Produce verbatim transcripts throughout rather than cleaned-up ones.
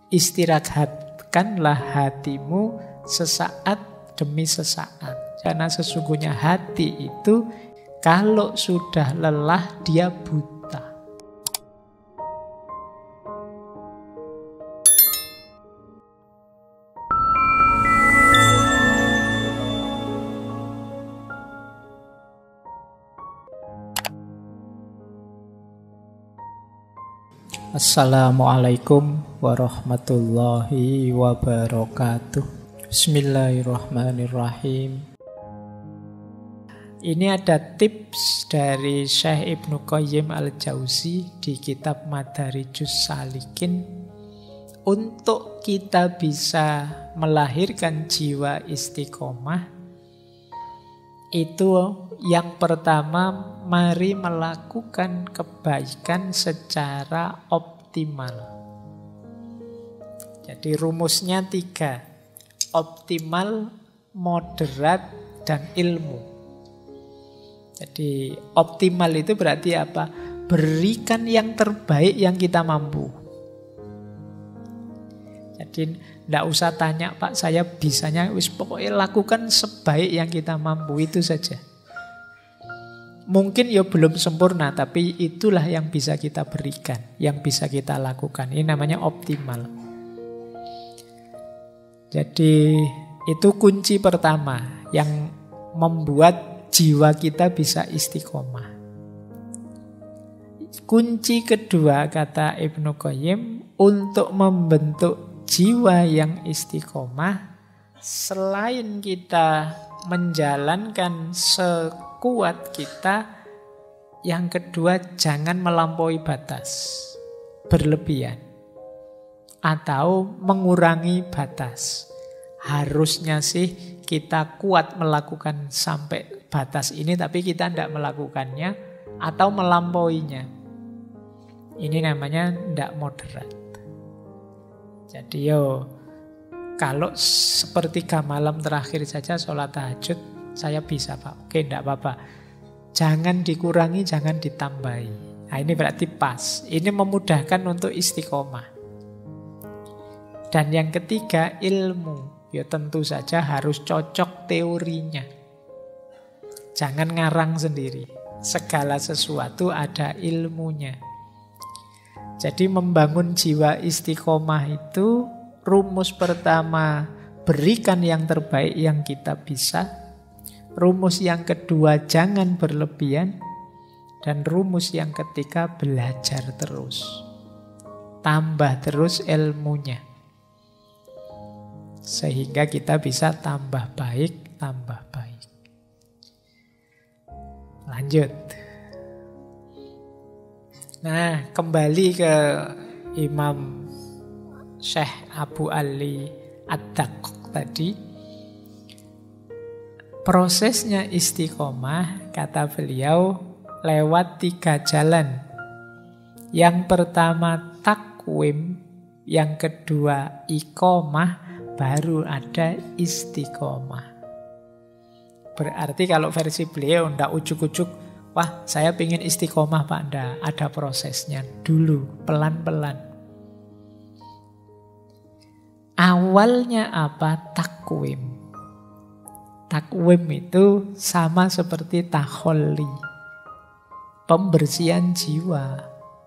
istirahatkanlah hatimu sesaat demi sesaat. Karena sesungguhnya hati itu kalau sudah lelah dia buta. Assalamualaikum warahmatullahi wabarakatuh. Bismillahirrahmanirrahim. Ini ada tips dari Syekh Ibnu Qayyim al-Jauzi di kitab Madarijus Salikin untuk kita bisa melahirkan jiwa istiqomah. Itu yang pertama, mari melakukan kebaikan secara optimal. Jadi rumusnya tiga: optimal, moderat, dan ilmu. Jadi optimal itu berarti apa? Berikan yang terbaik yang kita mampu. Jadi tidak usah tanya, Pak, saya bisanya, wis pokoknya lakukan sebaik yang kita mampu, itu saja. Mungkin ya belum sempurna, tapi itulah yang bisa kita berikan, yang bisa kita lakukan. Ini namanya optimal. Jadi itu kunci pertama yang membuat jiwa kita bisa istiqomah. Kunci kedua, kata Ibnu Qayyim, untuk membentuk jiwa yang istiqomah, selain kita menjalankan sekuat kita, yang kedua jangan melampaui batas, berlebihan, atau mengurangi batas. Harusnya sih kita kuat melakukan sampai batas ini, tapi kita tidak melakukannya atau melampauinya. Ini namanya tidak moderat. Jadi yo, kalau sepertiga malam terakhir saja sholat tahajud, saya bisa, Pak. Oke, tidak apa-apa. Jangan dikurangi, jangan ditambahi. Nah, ini berarti pas. Ini memudahkan untuk istiqomah. Dan yang ketiga, ilmu. Ya tentu saja harus cocok teorinya. Jangan ngarang sendiri. Segala sesuatu ada ilmunya. Jadi membangun jiwa istiqomah itu, rumus pertama, berikan yang terbaik yang kita bisa. Rumus yang kedua, jangan berlebihan. Dan rumus yang ketiga, belajar terus. Tambah terus ilmunya. Sehingga kita bisa tambah baik, tambah baik. Lanjut. Nah, kembali ke Imam Syekh Abu Ali Ad-Daqqaq tadi. Prosesnya istiqomah, kata beliau, lewat tiga jalan. Yang pertama takwim, yang kedua iqomah, baru ada istiqomah. Berarti kalau versi beliau ndak ujuk-ujuk, wah, saya pengen istiqomah, Pak. Nggak, ada prosesnya dulu, pelan-pelan. Awalnya apa? Takwim. Takwim itu sama seperti takholli, pembersihan jiwa.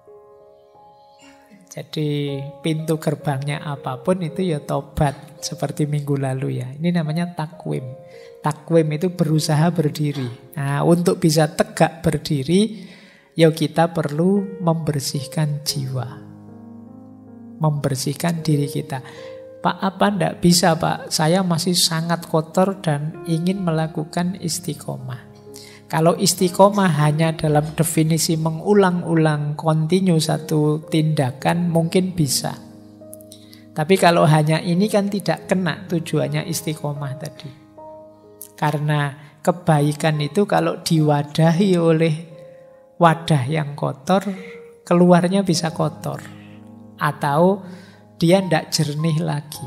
Jadi pintu gerbangnya apapun itu ya tobat, seperti minggu lalu ya. Ini namanya takwim. Takwim itu berusaha berdiri. Nah, untuk bisa tegak berdiri, ya kita perlu membersihkan jiwa. Membersihkan diri kita. Pak, apa ndak bisa, Pak? Saya masih sangat kotor dan ingin melakukan istiqomah. Kalau istiqomah hanya dalam definisi mengulang-ulang kontinu satu tindakan, mungkin bisa. Tapi kalau hanya ini kan tidak kena tujuannya istiqomah tadi. Karena kebaikan itu kalau diwadahi oleh wadah yang kotor, keluarnya bisa kotor. Atau dia tidak jernih lagi.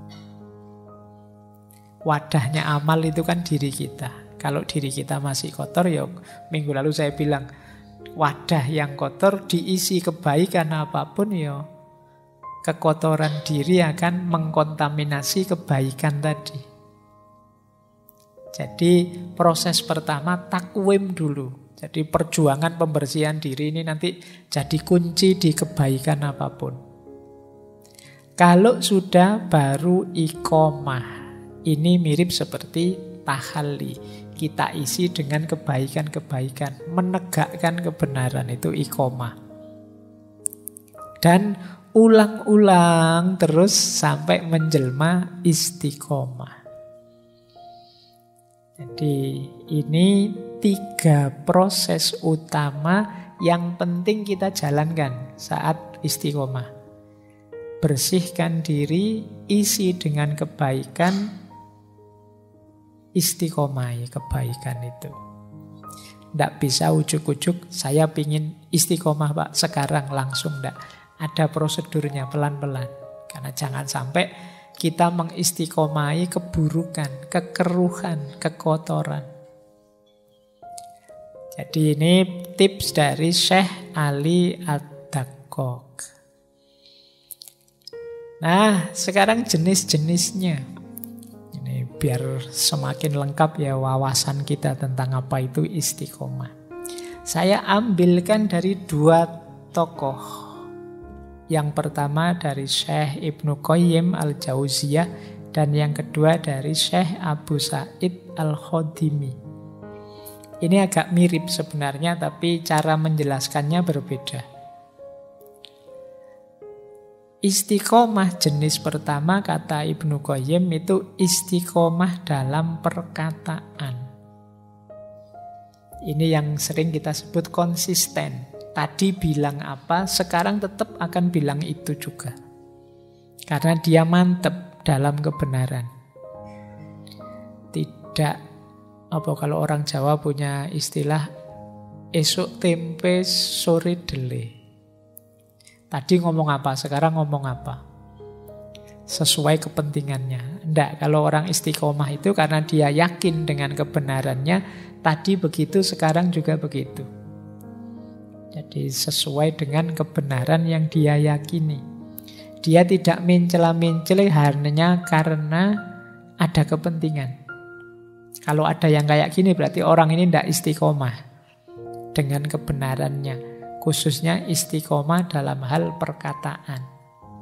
Wadahnya amal itu kan diri kita. Kalau diri kita masih kotor, ya minggu lalu saya bilang, wadah yang kotor diisi kebaikan apapun, ya kekotoran diri akan mengkontaminasi kebaikan tadi. Jadi proses pertama takwim dulu. Jadi perjuangan pembersihan diri ini nanti jadi kunci di kebaikan apapun. Kalau sudah baru iqomah. Ini mirip seperti tahalli. Kita isi dengan kebaikan-kebaikan. Menegakkan kebenaran itu iqomah. Dan ulang-ulang terus sampai menjelma istiqomah. Jadi ini tiga proses utama yang penting kita jalankan saat istiqomah. Bersihkan diri, isi dengan kebaikan, istiqomah kebaikan itu. Tidak bisa ujuk-ujuk, saya pingin istiqomah Pak, sekarang langsung tidak. Ada prosedurnya pelan-pelan. Karena jangan sampai kita mengistiqomahi keburukan, kekeruhan, kekotoran. Jadi ini tips dari Syekh Ali Ad-Daqqaq. Nah, sekarang jenis-jenisnya. Ini biar semakin lengkap ya wawasan kita tentang apa itu istiqomah. Saya ambilkan dari dua tokoh. Yang pertama dari Syekh Ibnu Qayyim Al-Jauziyah dan yang kedua dari Syekh Abu Sa'id Al-Khodimi. Ini agak mirip sebenarnya tapi cara menjelaskannya berbeda. Istiqomah jenis pertama kata Ibnu Qayyim itu istiqomah dalam perkataan. Ini yang sering kita sebut konsisten. Tadi bilang apa, sekarang tetap akan bilang itu juga. Karena dia mantep dalam kebenaran. Tidak, apa kalau orang Jawa punya istilah esok tempe sore dele. Tadi ngomong apa, sekarang ngomong apa. Sesuai kepentingannya. Tidak, kalau orang istiqomah itu karena dia yakin dengan kebenarannya, tadi begitu, sekarang juga begitu. Jadi sesuai dengan kebenaran yang dia yakini. Dia tidak mencela-mencela hanya karena ada kepentingan. Kalau ada yang kayak gini berarti orang ini tidak istiqomah dengan kebenarannya. Khususnya istiqomah dalam hal perkataan.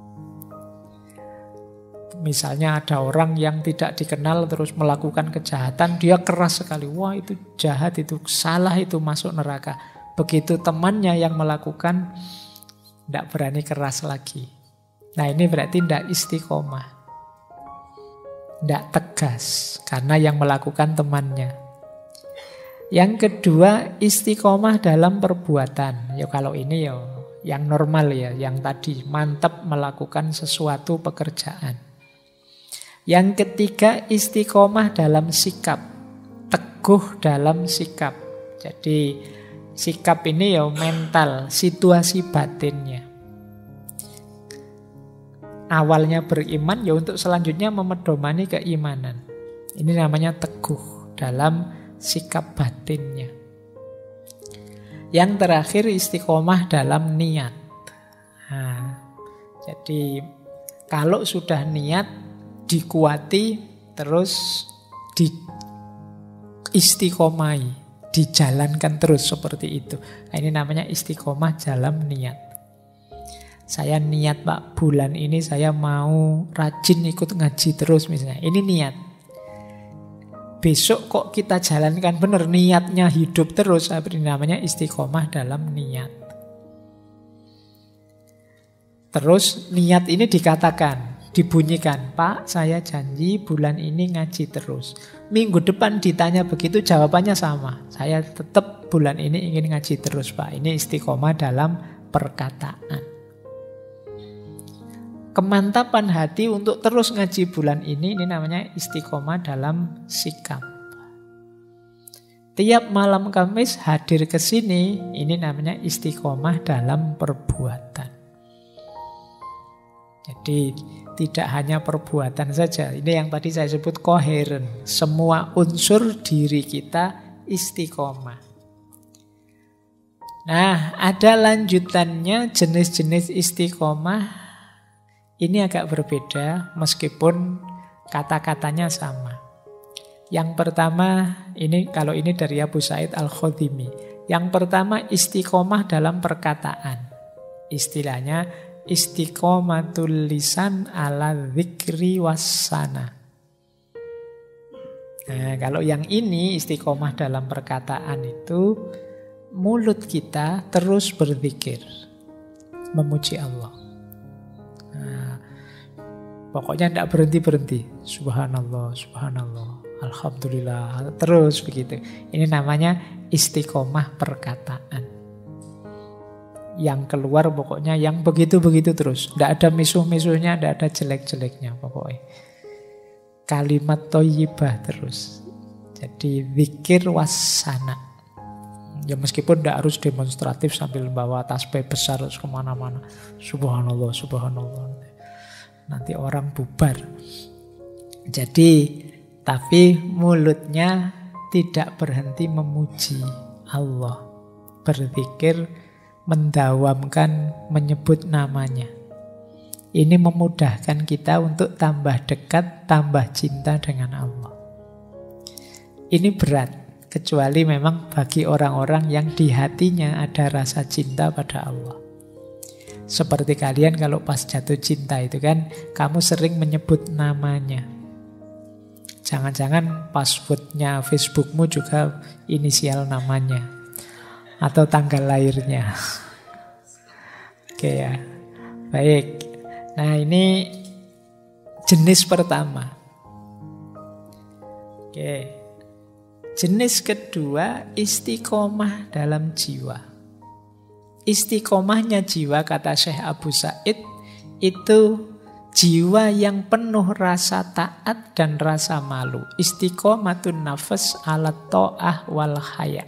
Misalnya ada orang yang tidak dikenal terus melakukan kejahatan, dia keras sekali. Wah itu jahat, itu salah, itu masuk neraka. Begitu temannya yang melakukan, tidak berani keras lagi. Nah ini berarti tidak istiqomah. Tidak tegas, karena yang melakukan temannya. Yang kedua, istiqomah dalam perbuatan. Ya kalau ini ya yang normal ya, yang tadi mantap melakukan sesuatu pekerjaan. Yang ketiga, istiqomah dalam sikap. Teguh dalam sikap. Jadi sikap ini ya mental, situasi batinnya. Awalnya beriman ya untuk selanjutnya memedomani keimanan. Ini namanya teguh dalam sikap batinnya. Yang terakhir istiqomah dalam niat. Nah, jadi kalau sudah niat dikuati terus di istiqomahi, dijalankan terus seperti itu. Nah, ini namanya istiqomah dalam niat. Saya niat Pak, bulan ini saya mau rajin ikut ngaji terus misalnya. Ini niat. Besok kok kita jalankan benar, niatnya hidup terus. Ini namanya istiqomah dalam niat. Terus niat ini dikatakan, dibunyikan, Pak saya janji bulan ini ngaji terus. Minggu depan ditanya begitu jawabannya sama. Saya tetap bulan ini ingin ngaji terus Pak. Ini istiqomah dalam perkataan. Kemantapan hati untuk terus ngaji bulan ini, ini namanya istiqomah dalam sikap. Tiap malam Kamis hadir ke sini, ini namanya istiqomah dalam perbuatan. Jadi tidak hanya perbuatan saja, ini yang tadi saya sebut koheren. Semua unsur diri kita istiqomah. Nah, ada lanjutannya jenis-jenis istiqomah. Ini agak berbeda meskipun kata-katanya sama. Yang pertama, ini kalau ini dari Abu Sa'id Al-Khudrimi. Yang pertama istiqomah dalam perkataan. Istilahnya istiqomatul lisan ala dzikri wassana. Nah, kalau yang ini istiqomah dalam perkataan itu mulut kita terus berzikir, memuji Allah. Nah, pokoknya tidak berhenti-berhenti. Subhanallah, subhanallah, alhamdulillah, terus begitu. Ini namanya istiqomah perkataan. Yang keluar pokoknya yang begitu-begitu terus. Tidak ada misuh-misuhnya, tidak ada jelek-jeleknya pokoknya. Kalimat thayyibah terus. Jadi zikir wassana. Ya meskipun tidak harus demonstratif sambil bawa tasbih besar terus kemana-mana. Subhanallah, subhanallah. Nanti orang bubar. Jadi, tapi mulutnya tidak berhenti memuji Allah. Berzikir, mendawamkan, menyebut namanya. Ini memudahkan kita untuk tambah dekat, tambah cinta dengan Allah. Ini berat, kecuali memang bagi orang-orang yang di hatinya ada rasa cinta pada Allah. Seperti kalian kalau pas jatuh cinta itu kan, kamu sering menyebut namanya. Jangan-jangan passwordnya Facebookmu juga inisial namanya. Atau tanggal lahirnya. Oke ya. Baik. Nah ini jenis pertama. Oke. Jenis kedua istiqomah dalam jiwa. Istiqomahnya jiwa kata Syekh Abu Sa'id itu jiwa yang penuh rasa taat dan rasa malu. Istiqomatun nafas ala ta'ah wal haya.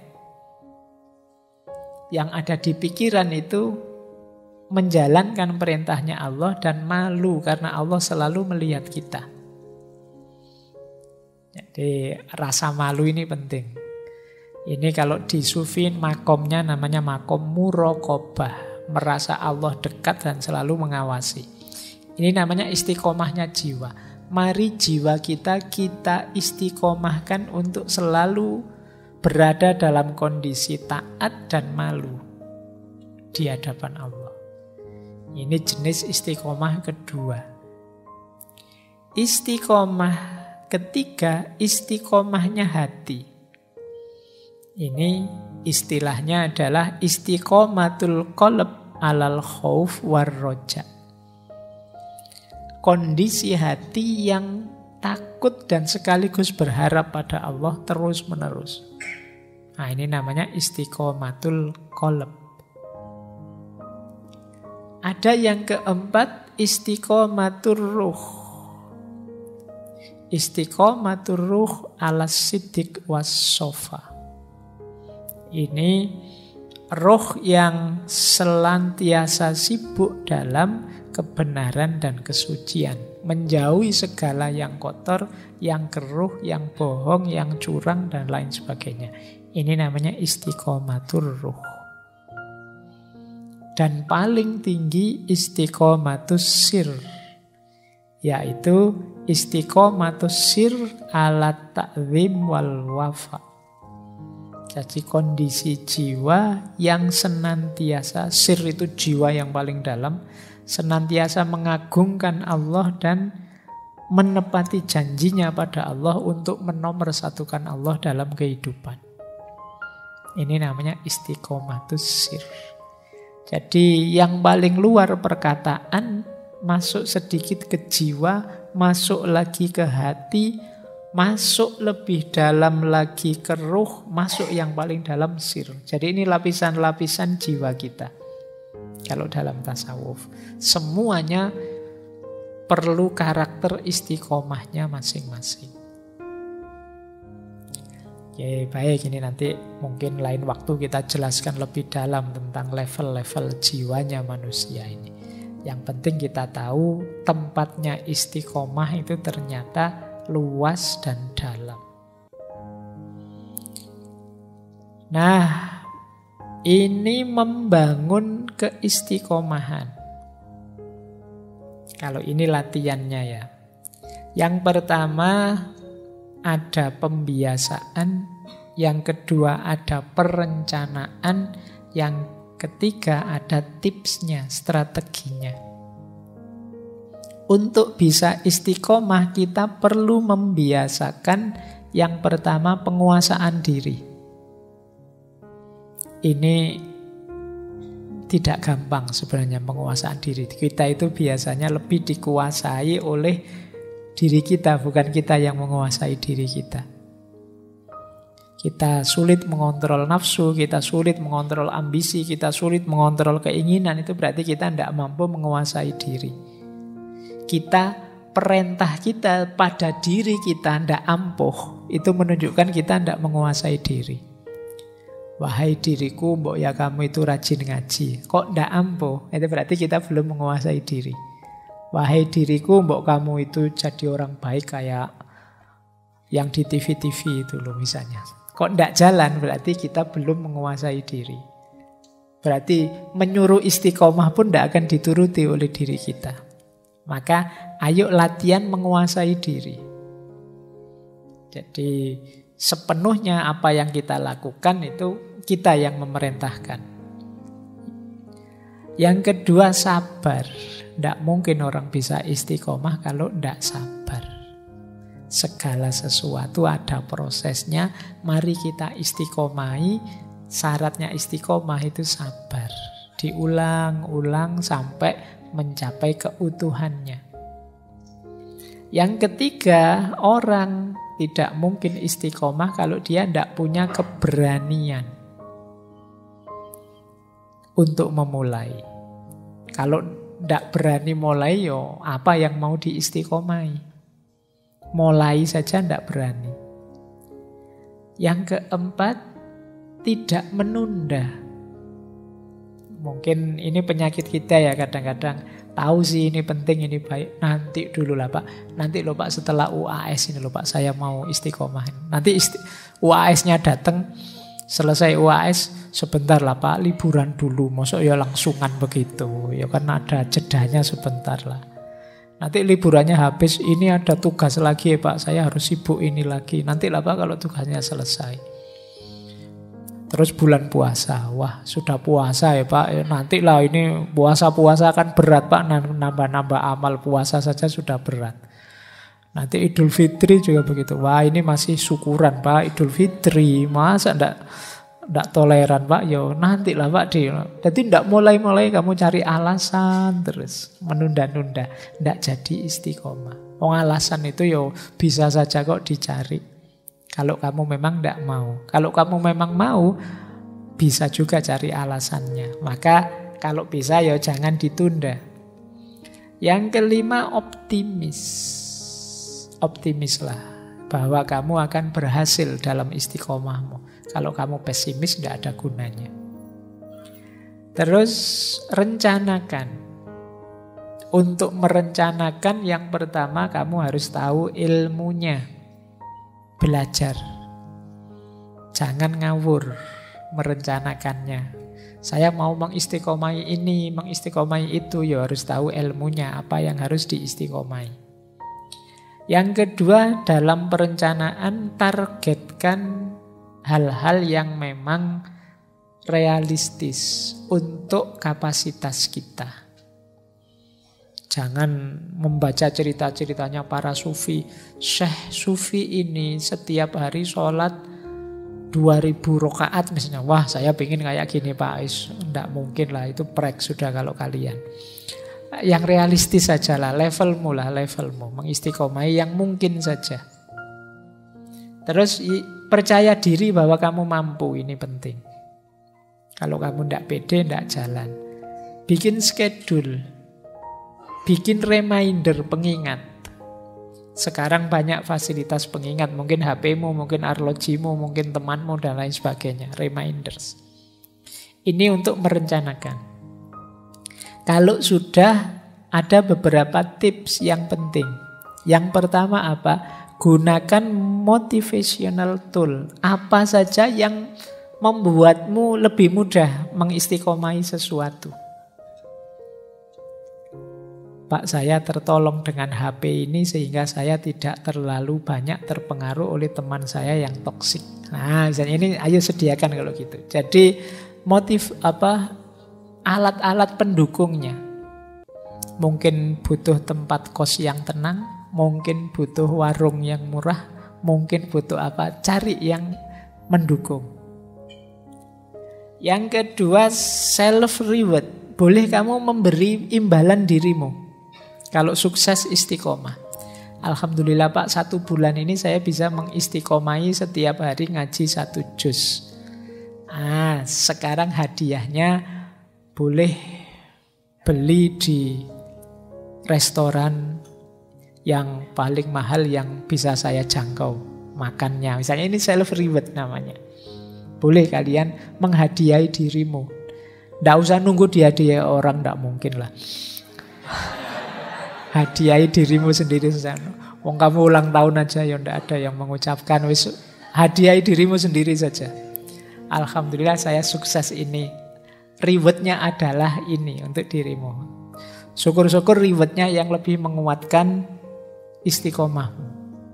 Yang ada di pikiran itu menjalankan perintahnya Allah dan malu karena Allah selalu melihat kita. Jadi rasa malu ini penting. Ini kalau di sufi makomnya namanya makom muraqabah, merasa Allah dekat dan selalu mengawasi. Ini namanya istiqomahnya jiwa. Mari jiwa kita kita istiqomahkan untuk selalu berada dalam kondisi taat dan malu di hadapan Allah. Ini jenis istiqomah kedua. Istiqomah ketiga, istiqomahnya hati. Ini istilahnya adalah istiqomatul qalb alal khauf war roja. Kondisi hati yang takut dan sekaligus berharap pada Allah terus menerus. Nah ini namanya istiqomatul qalb. Ada yang keempat istiqomatur ruh. Istiqomatur ruh ala siddiq was sofa. Ini roh yang selantiasa sibuk dalam kebenaran dan kesucian. Menjauhi segala yang kotor, yang keruh, yang bohong, yang curang, dan lain sebagainya. Ini namanya istiqomatur ruh. Dan paling tinggi istiqomatus sir. Yaitu istiqomatus sir ala ta'zim wal wafa. Jadi kondisi jiwa yang senantiasa, sir itu jiwa yang paling dalam, senantiasa mengagungkan Allah dan menepati janjinya pada Allah untuk menomorsatukan Allah dalam kehidupan. Ini namanya istiqomatus sir. Jadi yang paling luar perkataan, masuk sedikit ke jiwa, masuk lagi ke hati, masuk lebih dalam lagi ke ruh, masuk yang paling dalam sir. Jadi ini lapisan-lapisan jiwa kita. Kalau dalam tasawuf, semuanya perlu karakter istiqomahnya masing-masing. Oke, baik, ini nanti mungkin lain waktu kita jelaskan lebih dalam tentang level-level jiwanya manusia ini. Yang penting kita tahu tempatnya istiqomah itu ternyata luas dan dalam. Nah, ini membangun keistiqomahan. Kalau ini latihannya ya. Yang pertama ada pembiasaan, yang kedua ada perencanaan, yang ketiga ada tipsnya, strateginya. Untuk bisa istiqomah kita perlu membiasakan yang pertama penguasaan diri. Ini tidak gampang sebenarnya penguasaan diri. Kita itu biasanya lebih dikuasai oleh diri kita, bukan kita yang menguasai diri kita. Kita sulit mengontrol nafsu, kita sulit mengontrol ambisi, kita sulit mengontrol keinginan. Itu berarti kita tidak mampu menguasai diri. Kita, perintah kita pada diri kita tidak ampuh. Itu menunjukkan kita tidak menguasai diri. Wahai diriku, mbok ya kamu itu rajin ngaji. Kok tidak ampuh? Itu berarti kita belum menguasai diri. Wahai diriku, mbok kamu itu jadi orang baik kayak yang di T V-T V itu loh misalnya. Kok tidak jalan, berarti kita belum menguasai diri. Berarti menyuruh istiqomah pun tidak akan dituruti oleh diri kita. Maka ayo latihan menguasai diri. Jadi sepenuhnya apa yang kita lakukan itu kita yang memerintahkan. Yang kedua sabar. Tidak mungkin orang bisa istiqomah kalau tidak sabar. Segala sesuatu ada prosesnya. Mari kita istiqomahi. Syaratnya istiqomah itu sabar. Diulang-ulang sampai mencapai keutuhannya. Yang ketiga, orang tidak mungkin istiqomah kalau dia tidak punya keberanian untuk memulai. Kalau tidak berani mulai, yo apa yang mau diistiqomahi? Mulai saja tidak berani. Yang keempat, tidak menunda. Mungkin ini penyakit kita ya kadang-kadang. Tahu sih ini penting, ini baik. Nanti dulu lah Pak. Nanti loh Pak setelah U A S ini loh Pak saya mau istiqomah. Nanti isti U A S-nya datang, selesai U A S sebentar lah Pak, liburan dulu. Masuk ya langsungan begitu. Ya kan ada jedanya sebentar lah. Nanti liburannya habis, ini ada tugas lagi ya Pak, saya harus sibuk ini lagi. Nanti lah Pak kalau tugasnya selesai. Terus bulan puasa, wah sudah puasa ya Pak, ya, nanti lah ini puasa-puasa kan berat Pak, nambah-nambah amal puasa saja sudah berat. Nanti Idul Fitri juga begitu, wah ini masih syukuran Pak, Idul Fitri, masa enggak, enggak toleran Pak, ya nanti lah Pak. Jadi enggak mulai-mulai kamu cari alasan terus, menunda-nunda, enggak jadi istiqomah. Oh, alasan itu ya bisa saja kok dicari. Kalau kamu memang tidak mau. Kalau kamu memang mau, bisa juga cari alasannya. Maka kalau bisa ya jangan ditunda. Yang kelima, optimis. Optimislah bahwa kamu akan berhasil dalam istiqomahmu. Kalau kamu pesimis tidak ada gunanya. Terus rencanakan. Untuk merencanakan yang pertama kamu harus tahu ilmunya. Belajar. Jangan ngawur merencanakannya. Saya mau mengistiqomai ini, mengistiqomai itu, ya harus tahu ilmunya, apa yang harus diistiqomai. Yang kedua, dalam perencanaan targetkan hal-hal yang memang realistis untuk kapasitas kita. Jangan membaca cerita-ceritanya para sufi. Syekh sufi ini setiap hari sholat dua ribu rakaat misalnya. Wah saya pengen kayak gini Pak Ais. Tidak mungkin lah, itu prek sudah kalau kalian. Yang realistis saja lah, levelmu lah, levelmu. Mengistiqomai yang mungkin saja. Terus percaya diri bahwa kamu mampu, ini penting. Kalau kamu tidak pede, tidak jalan. Bikin schedule. Bikin reminder, pengingat. Sekarang banyak fasilitas pengingat. Mungkin H P-mu, mungkin arlojimu, mungkin temanmu, dan lain sebagainya. Reminders. Ini untuk merencanakan. Kalau sudah, ada beberapa tips yang penting. Yang pertama apa? Gunakan motivational tool. Apa saja yang membuatmu lebih mudah mengistiqomai sesuatu. Pak, saya tertolong dengan H P ini sehingga saya tidak terlalu banyak terpengaruh oleh teman saya yang toksik. Nah, misalnya ini ayo sediakan kalau gitu. Jadi motif apa alat-alat pendukungnya. Mungkin butuh tempat kos yang tenang, mungkin butuh warung yang murah, mungkin butuh apa? Cari yang mendukung. Yang kedua, self reward. Boleh kamu memberi imbalan dirimu. Kalau sukses istiqomah. Alhamdulillah Pak, satu bulan ini saya bisa mengistiqomahi setiap hari ngaji satu juz. Ah, sekarang hadiahnya boleh beli di restoran yang paling mahal yang bisa saya jangkau makannya. Misalnya ini self reward namanya. Boleh kalian menghadiahi dirimu. Nggak usah nunggu dihadiahi orang, nggak mungkin lah. Hadiahi dirimu sendiri saja. Wong kamu ulang tahun aja ya ndak ada yang mengucapkan. Wis hadiahi dirimu sendiri saja. Alhamdulillah saya sukses ini. Rewardnya adalah ini untuk dirimu. Syukur-syukur rewardnya yang lebih menguatkan istiqomahmu.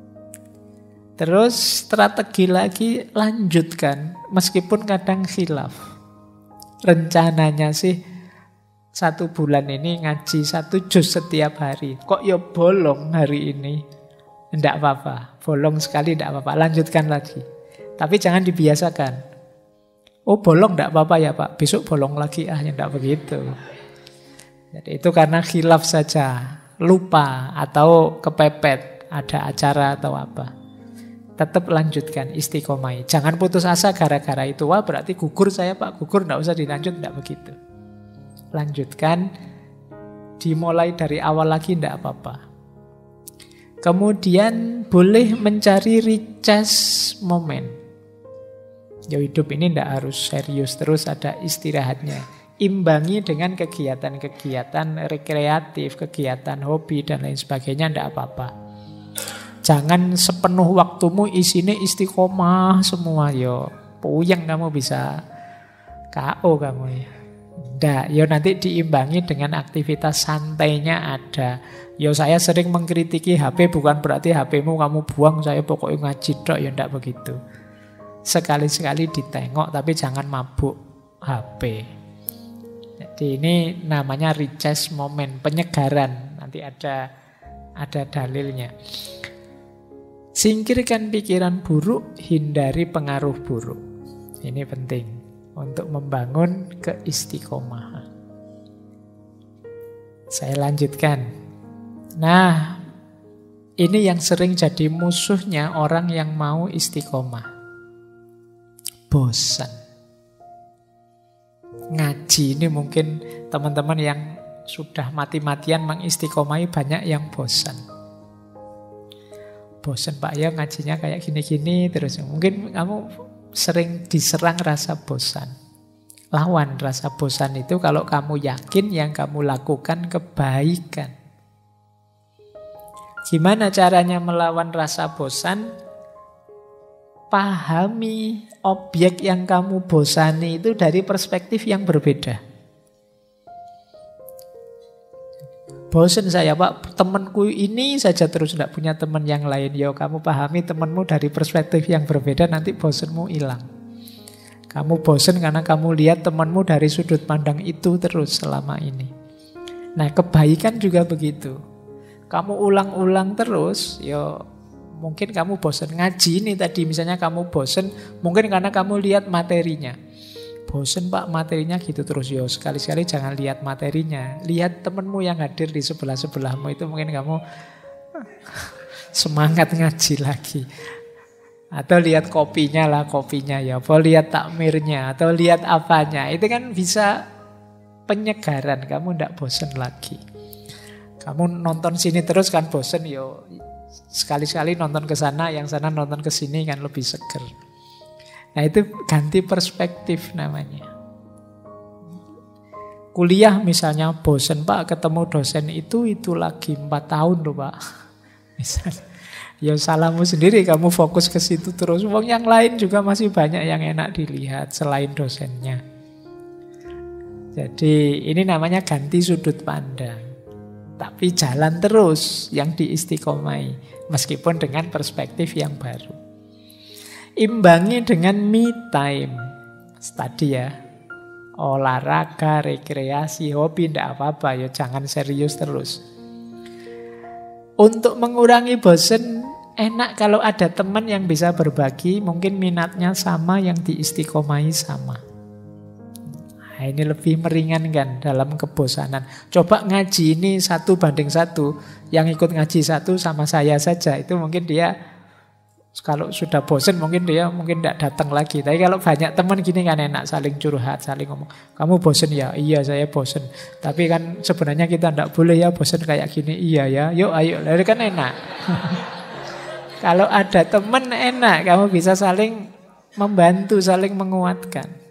Terus strategi lagi lanjutkan meskipun kadang khilaf. Rencananya sih satu bulan ini ngaji satu juz setiap hari. Kok ya bolong hari ini? Tidak apa-apa. Bolong sekali tidak apa-apa. Lanjutkan lagi. Tapi jangan dibiasakan. Oh bolong tidak apa-apa ya Pak. Besok bolong lagi. Ah ya tidak begitu. Jadi itu karena khilaf saja. Lupa atau kepepet. Ada acara atau apa. Tetap lanjutkan istiqomah. Jangan putus asa gara-gara itu. Wah berarti gugur saya Pak. Gugur tidak usah dilanjut. Tidak begitu. Lanjutkan, dimulai dari awal lagi tidak apa-apa. Kemudian boleh mencari recharge moment. Ya hidup ini tidak harus serius terus, ada istirahatnya. Imbangi dengan kegiatan-kegiatan rekreatif, kegiatan hobi dan lain sebagainya, tidak apa-apa. Jangan sepenuh waktumu isinya istiqomah semua. Yo, puyeng kamu bisa K O kamu ya. Nggak, ya nanti diimbangi dengan aktivitas santainya ada. Ya saya sering mengkritiki H P bukan berarti H P-mu kamu buang, saya pokoknya ngaji dok, ya nggak begitu. Sekali-sekali ditengok tapi jangan mabuk H P. Jadi ini namanya recharge moment, penyegaran. Nanti ada ada dalilnya. Singkirkan pikiran buruk, hindari pengaruh buruk. Ini penting untuk membangun keistiqomahan. Saya lanjutkan. Nah, ini yang sering jadi musuhnya orang yang mau istiqomah. Bosan. Ngaji ini mungkin teman-teman yang sudah mati-matian mengistiqomahi banyak yang bosan. Bosan Pak ya ngajinya kayak gini-gini terus. Mungkin kamu sering diserang rasa bosan. Lawan rasa bosan itu kalau kamu yakin yang kamu lakukan kebaikan. Gimana caranya melawan rasa bosan? Pahami objek yang kamu bosani itu dari perspektif yang berbeda. Bosan saya Pak, temanku ini saja terus tidak punya teman yang lain. Ya kamu pahami temanmu dari perspektif yang berbeda, nanti bosanmu hilang. Kamu bosan karena kamu lihat temanmu dari sudut pandang itu terus selama ini. Nah kebaikan juga begitu. Kamu ulang-ulang terus, ya mungkin kamu bosan ngaji ini tadi. Misalnya kamu bosan, mungkin karena kamu lihat materinya. Bosan Pak materinya gitu terus. Yo sekali-sekali jangan lihat materinya. Lihat temenmu yang hadir di sebelah-sebelahmu itu mungkin kamu semangat ngaji lagi. Atau lihat kopinya lah kopinya ya. Atau lihat takmirnya. Atau lihat apanya. Itu kan bisa penyegaran. Kamu tidak bosan lagi. Kamu nonton sini terus kan bosan. Yo sekali-sekali nonton ke sana, yang sana nonton ke sini kan lebih seger. Nah itu ganti perspektif namanya. Kuliah misalnya bosen Pak ketemu dosen itu itu lagi empat tahun loh Pak. Misalnya, ya salahmu sendiri kamu fokus ke situ terus. Wong yang lain juga masih banyak yang enak dilihat selain dosennya. Jadi ini namanya ganti sudut pandang. tapi jalan terus yang diistiqomai, meskipun dengan perspektif yang baru. Imbangi dengan me time. Tadi ya, olahraga, rekreasi, hobi, tidak apa-apa, ya jangan serius terus. Untuk mengurangi bosen, enak kalau ada teman yang bisa berbagi, mungkin minatnya sama, yang diistiqomai sama. Nah, ini lebih meringankan dalam kebosanan. Coba ngaji ini satu banding satu, yang ikut ngaji satu sama saya saja, itu mungkin dia kalau sudah bosen mungkin dia mungkin tidak datang lagi. Tapi kalau banyak teman gini kan enak, saling curhat, saling ngomong. Kamu bosen ya? Iya saya bosen. Tapi kan sebenarnya kita tidak boleh ya bosen kayak gini. Iya ya, yuk ayo. Lalu kan enak. Kalau ada teman enak, kamu bisa saling membantu, saling menguatkan.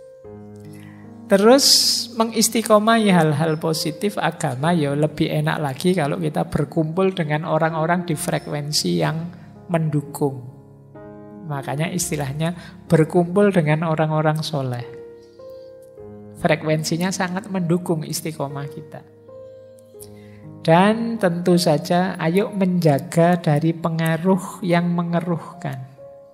Terus mengistiqomai hal-hal positif agama ya lebih enak lagi kalau kita berkumpul dengan orang-orang di frekuensi yang mendukung. Makanya istilahnya berkumpul dengan orang-orang soleh. Frekuensinya sangat mendukung istiqomah kita. Dan tentu saja ayo menjaga dari pengaruh yang mengeruhkan.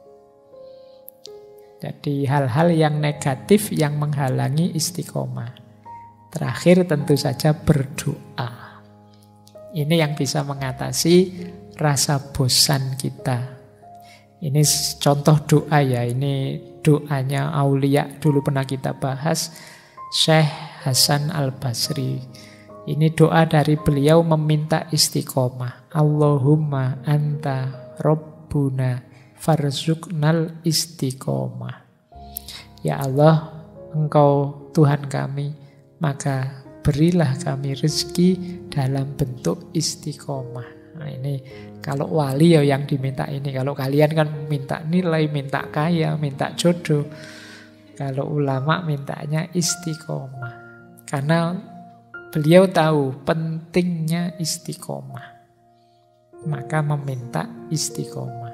Jadi hal-hal yang negatif yang menghalangi istiqomah. Terakhir tentu saja berdoa. Ini yang bisa mengatasi rasa bosan kita. Ini contoh doa ya. Ini doanya aulia, dulu pernah kita bahas, Syekh Hasan Al-Basri. Ini doa dari beliau meminta istiqomah. Allahumma anta Rabbuna farzuqnal istiqomah. Ya Allah, Engkau Tuhan kami, maka berilah kami rezeki dalam bentuk istiqomah. Nah ini kalau wali ya yang diminta ini. Kalau kalian kan minta nilai, minta kaya, minta jodoh. Kalau ulama mintanya istiqomah. Karena beliau tahu pentingnya istiqomah. Maka meminta istiqomah.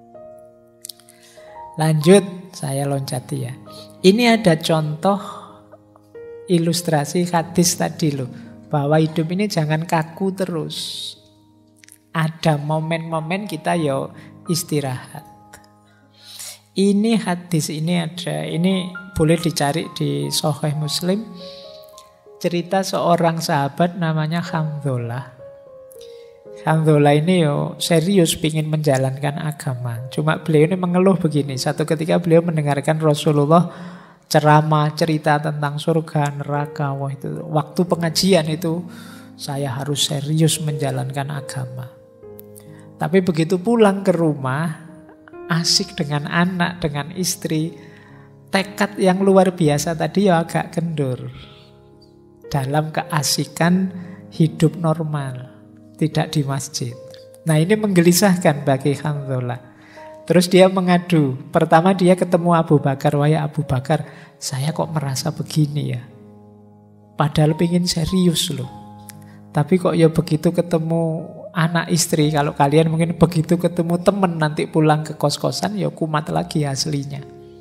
Lanjut, saya loncati ya. Ini ada contoh ilustrasi hadis tadi loh. Bahwa hidup ini jangan kaku terus. Ada momen-momen kita ya istirahat. Ini hadis ini ada, ini boleh dicari di Sahih Muslim. Cerita seorang sahabat namanya Hamdullah. Hamdullah ini yo serius ingin menjalankan agama. Cuma beliau ini mengeluh begini. Satu ketika beliau mendengarkan Rasulullah ceramah cerita tentang surga, neraka. Wah itu waktu pengajian itu saya harus serius menjalankan agama. Tapi begitu pulang ke rumah, asik dengan anak, dengan istri, tekad yang luar biasa tadi ya agak kendur. Dalam keasikan hidup normal, tidak di masjid. Nah ini menggelisahkan bagi Hamdullah. Terus dia mengadu. Pertama dia ketemu Abu Bakar. Wahai Abu Bakar, saya kok merasa begini ya. Padahal pengen serius loh. Tapi kok ya begitu ketemu anak istri. Kalau kalian mungkin begitu ketemu teman nanti pulang ke kos-kosan ya kumat lagi aslinya.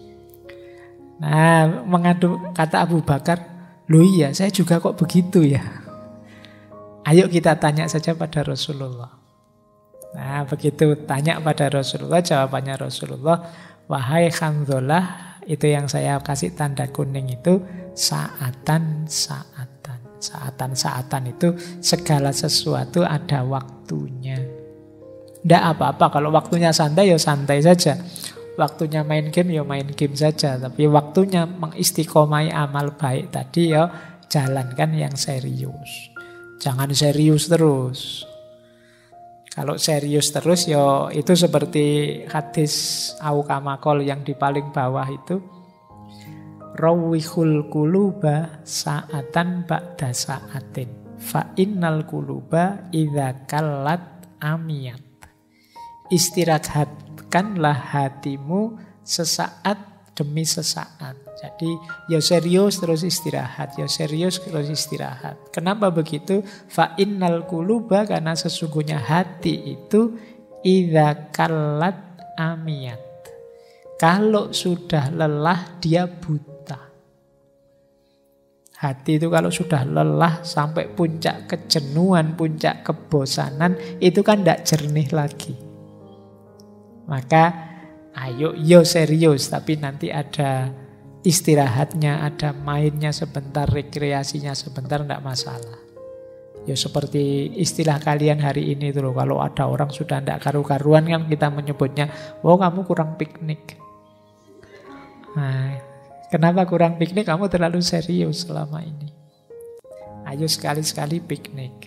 Nah mengadu, kata Abu Bakar, loh iya saya juga kok begitu ya. Ayo kita tanya saja pada Rasulullah. Nah begitu tanya pada Rasulullah, jawabannya Rasulullah, wahai Hamdullah, itu yang saya kasih tanda kuning itu saatan saatan. Saatan-saatan itu segala sesuatu ada waktunya. Tidak apa-apa kalau waktunya santai ya santai saja. Waktunya main game ya main game saja. Tapi waktunya mengistiqomai amal baik tadi ya jalankan yang serius. Jangan serius terus. Kalau serius terus ya itu seperti hadis au kamakol yang di paling bawah itu. Rawihul kuluba sa'atan ba'da sa'atin fa innal kuluba idza kallat amiyat. Istirahatkanlah hatimu sesaat demi sesaat. Jadi ya serius terus istirahat, ya serius terus istirahat. Kenapa begitu? Fa innal kuluba, karena sesungguhnya hati itu idza kallat amiyat. Kalau sudah lelah dia buta. Hati itu kalau sudah lelah sampai puncak kejenuhan, puncak kebosanan, itu kan tidak jernih lagi. Maka ayo yo serius, tapi nanti ada istirahatnya, ada mainnya sebentar, rekreasinya sebentar, tidak masalah. Ya seperti istilah kalian hari ini itu loh, kalau ada orang sudah tidak karu-karuan kan kita menyebutnya, oh kamu kurang piknik. Nah, kenapa kurang piknik? Kamu terlalu serius selama ini. Ayo sekali-sekali piknik.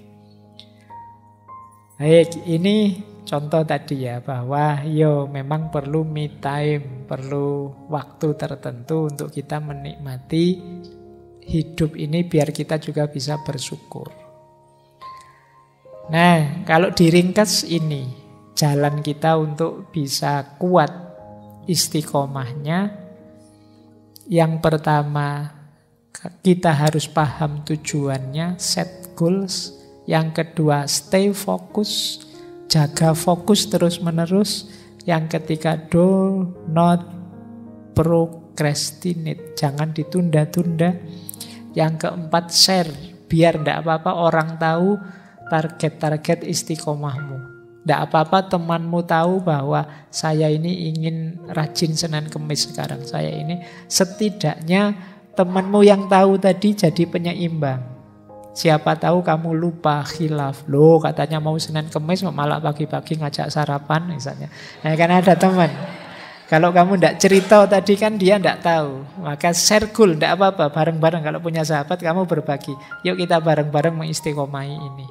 Baik, ini contoh tadi ya, bahwa yo memang perlu me time, perlu waktu tertentu untuk kita menikmati hidup ini biar kita juga bisa bersyukur. Nah, kalau diringkas ini, jalan kita untuk bisa kuat istiqomahnya, yang pertama, kita harus paham tujuannya, set goals. Yang kedua, stay fokus, jaga fokus terus-menerus. Yang ketiga, do not procrastinate, jangan ditunda-tunda. Yang keempat, share, biar tidak apa-apa orang tahu target-target istiqomahmu. Tidak apa-apa temanmu tahu bahwa saya ini ingin rajin Senin Kemis sekarang. Saya ini setidaknya temanmu yang tahu tadi jadi penyeimbang. Siapa tahu kamu lupa khilaf. Loh katanya mau Senin Kemis malah pagi-pagi ngajak sarapan misalnya. Nah kan ada teman. Kalau kamu tidak cerita tadi kan dia tidak tahu. Maka share goal, tidak apa-apa. Bareng-bareng kalau punya sahabat kamu berbagi. Yuk kita bareng-bareng mengistiqomahi ini.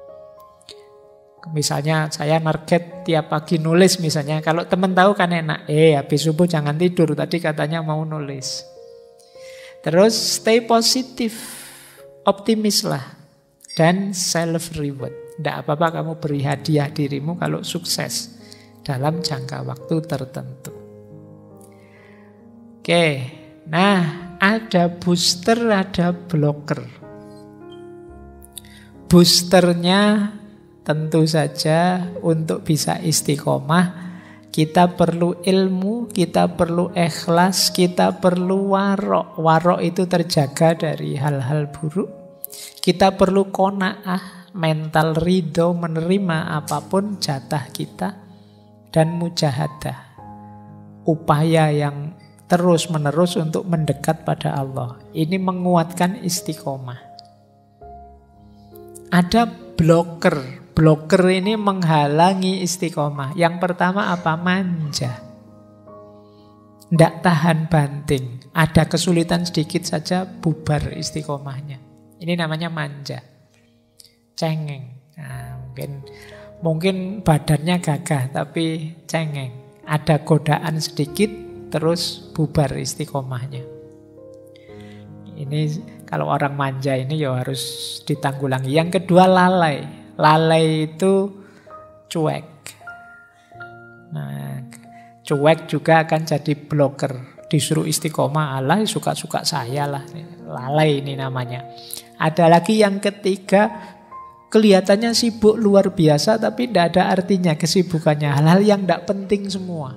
Misalnya saya target tiap pagi nulis misalnya. Kalau teman tahu kan enak. Eh habis subuh jangan tidur. Tadi katanya mau nulis. Terus stay positif. Optimis lah. Dan self reward. Tidak apa-apa kamu beri hadiah dirimu kalau sukses. Dalam jangka waktu tertentu. Oke. Nah ada booster, ada blocker. Boosternya tentu saja untuk bisa istiqomah kita perlu ilmu, kita perlu ikhlas, kita perlu warok. Warok itu terjaga dari hal-hal buruk. Kita perlu qanaah, mental ridho menerima apapun jatah kita. Dan mujahadah, upaya yang terus-menerus untuk mendekat pada Allah. Ini menguatkan istiqomah. Ada blocker. Blocker ini menghalangi istiqomah. Yang pertama apa? Manja. Tidak tahan banting. Ada kesulitan sedikit saja bubar istiqomahnya. Ini namanya manja. Cengeng. Nah, mungkin mungkin badannya gagah tapi cengeng. Ada godaan sedikit terus bubar istiqomahnya. Ini kalau orang manja ini ya harus ditanggulangi. Yang kedua lalai. Lalai itu cuek. Nah, cuek juga akan jadi blocker. Disuruh istiqomah, Allah suka-suka saya lah. Lalai ini namanya. Ada lagi yang ketiga, kelihatannya sibuk luar biasa tapi tidak ada artinya kesibukannya. Hal-hal yang tidak penting semua.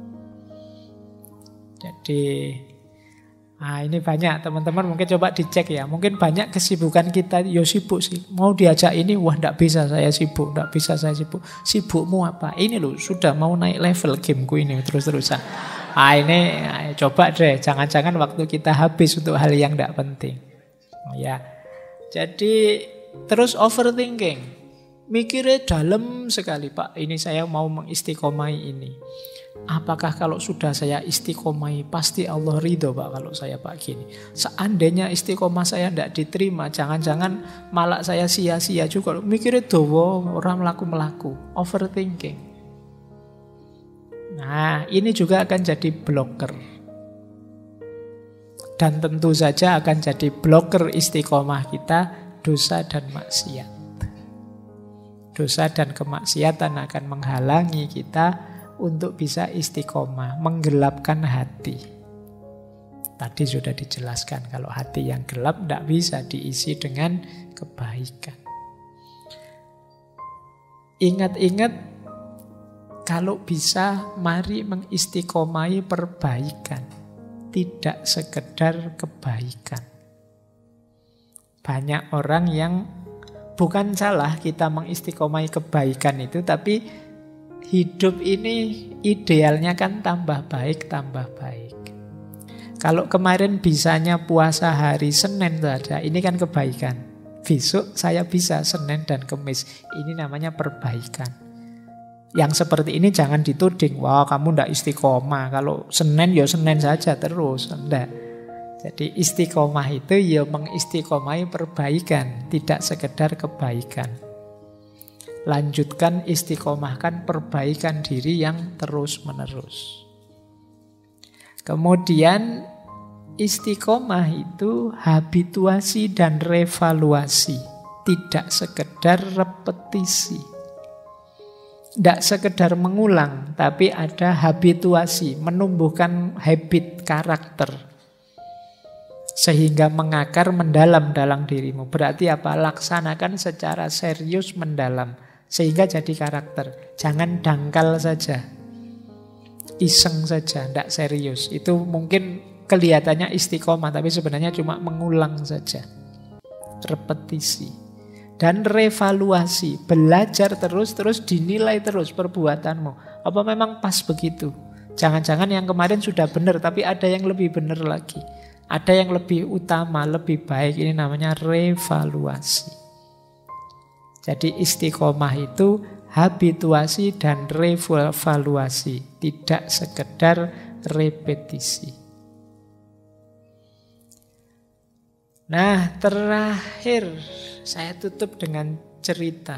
Jadi nah ini banyak teman-teman mungkin coba dicek ya. Mungkin banyak kesibukan kita, yo sibuk sih. Mau diajak ini, wah tidak bisa saya sibuk, tidak bisa saya sibuk. Sibukmu apa? Ini loh sudah mau naik level gameku ini terus-terusan. Ah ini nah, coba deh, jangan-jangan waktu kita habis untuk hal yang tidak penting. Ya, jadi terus overthinking, mikirnya dalam sekali Pak. Ini saya mau mengistiqomai ini. Apakah kalau sudah saya istiqomai pasti Allah ridho Pak kalau saya Pak gini. Seandainya istiqomah saya tidak diterima, jangan-jangan malah saya sia-sia juga. Mikirnya dowo, orang melaku-melaku. Overthinking. Nah ini juga akan jadi blocker. Dan tentu saja akan jadi blocker istiqomah kita, dosa dan maksiat. Dosa dan kemaksiatan akan menghalangi kita untuk bisa istiqomah, menggelapkan hati. Tadi sudah dijelaskan, kalau hati yang gelap tidak bisa diisi dengan kebaikan. Ingat-ingat, kalau bisa mari mengistiqomai perbaikan, tidak sekedar kebaikan. banyak orang yang bukan salah kita mengistiqomai kebaikan itu, tapi hidup ini idealnya kan tambah baik, tambah baik. Kalau kemarin bisanya puasa hari Senin saja, ini kan kebaikan. Besok saya bisa Senin dan Kamis, ini namanya perbaikan. Yang seperti ini jangan dituding, wah kamu ndak istiqomah, kalau Senin ya Senin saja terus, enggak. Jadi istiqomah itu ya mengistiqomai perbaikan, tidak sekedar kebaikan. Lanjutkan istiqomahkan perbaikan diri yang terus-menerus. Kemudian istiqomah itu habituasi dan revaluasi, tidak sekedar repetisi. Tidak sekedar mengulang, tapi ada habituasi, menumbuhkan habit karakter. Sehingga mengakar mendalam dalam dirimu. Berarti apa? Laksanakan secara serius mendalam. Sehingga jadi karakter. Jangan dangkal saja. Iseng saja, tidak serius. Itu mungkin kelihatannya istiqomah, tapi sebenarnya cuma mengulang saja. Repetisi. Dan revaluasi, belajar terus, terus dinilai terus perbuatanmu. Apa memang pas begitu? Jangan-jangan yang kemarin sudah benar, tapi ada yang lebih benar lagi. Ada yang lebih utama, lebih baik. Ini namanya revaluasi. Jadi istiqomah itu habituasi dan revaluasi, tidak sekedar repetisi. Nah, terakhir saya tutup dengan cerita.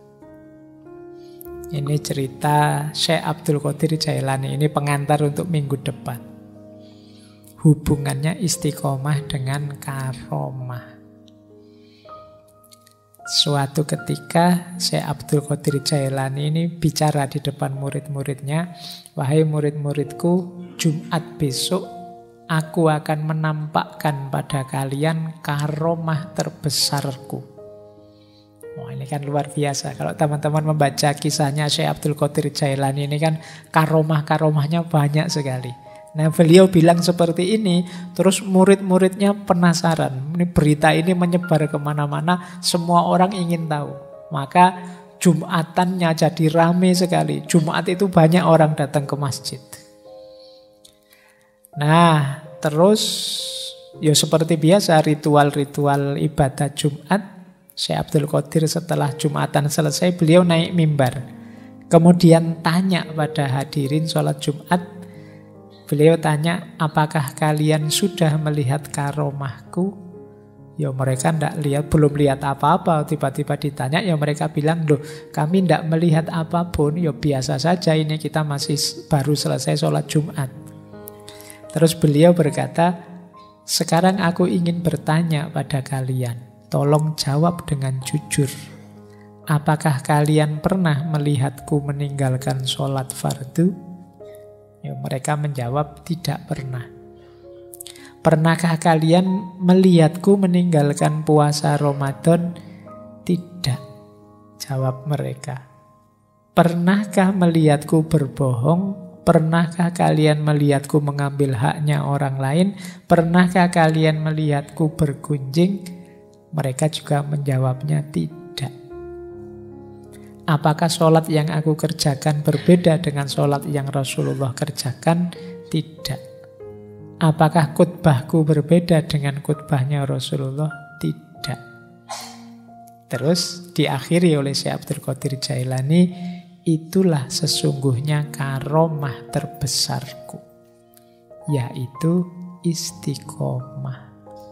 Ini cerita Syekh Abdul Qadir Jailani. Ini pengantar untuk minggu depan. Hubungannya istiqomah dengan karomah. Suatu ketika Syekh Abdul Qadir Jailani ini bicara di depan murid-muridnya, wahai murid-muridku, Jumat besok aku akan menampakkan pada kalian karomah terbesarku. Wah, ini kan luar biasa. Kalau teman-teman membaca kisahnya Syekh Abdul Qadir Jailani ini kan karomah-karomahnya banyak sekali. Nah, beliau bilang seperti ini, terus murid-muridnya penasaran. Ini berita ini menyebar kemana-mana, semua orang ingin tahu. Maka Jumatannya jadi rame sekali. Jumat itu banyak orang datang ke masjid. Nah, terus ya seperti biasa ritual-ritual ibadah Jumat, Syekh Abdul Qadir setelah Jumatan selesai beliau naik mimbar. Kemudian tanya pada hadirin sholat Jumat, beliau tanya, apakah kalian sudah melihat karomahku? Ya mereka tidak lihat, belum lihat apa-apa. Tiba-tiba ditanya, ya mereka bilang, loh kami tidak melihat apapun. Ya biasa saja, ini kita masih baru selesai sholat Jumat. Terus beliau berkata, sekarang aku ingin bertanya pada kalian, tolong jawab dengan jujur. Apakah kalian pernah melihatku meninggalkan sholat fardu? Ya, mereka menjawab tidak pernah. Pernahkah kalian melihatku meninggalkan puasa Ramadan? Tidak, jawab mereka. Pernahkah melihatku berbohong? Pernahkah kalian melihatku mengambil haknya orang lain? Pernahkah kalian melihatku bergunjing? Mereka juga menjawabnya tidak. Apakah sholat yang aku kerjakan berbeda dengan sholat yang Rasulullah kerjakan? Tidak. Apakah khutbahku berbeda dengan khutbahnya Rasulullah? Tidak. Terus diakhiri oleh Syekh Abdul Qadir Jailani, itulah sesungguhnya karomah terbesarku, yaitu istiqomah.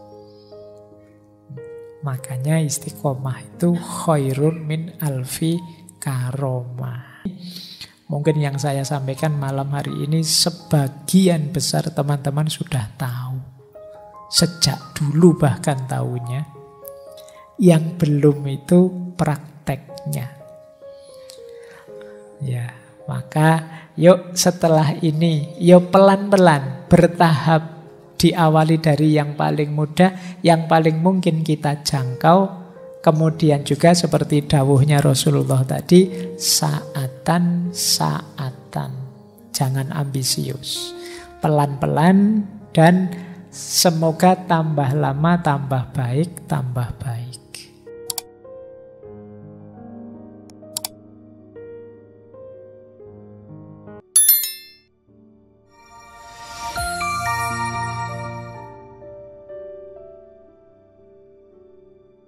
Makanya istiqomah itu khairun min alfi karomah. Mungkin yang saya sampaikan malam hari ini sebagian besar teman-teman sudah tahu. Sejak dulu bahkan tahunya. Yang belum itu prakteknya. Ya, maka yuk setelah ini, yuk pelan-pelan, bertahap, diawali dari yang paling mudah, yang paling mungkin kita jangkau. Kemudian juga seperti dawuhnya Rasulullah tadi, saatan, saatan. Jangan ambisius. Pelan-pelan dan Semoga tambah lama, tambah baik, tambah baik.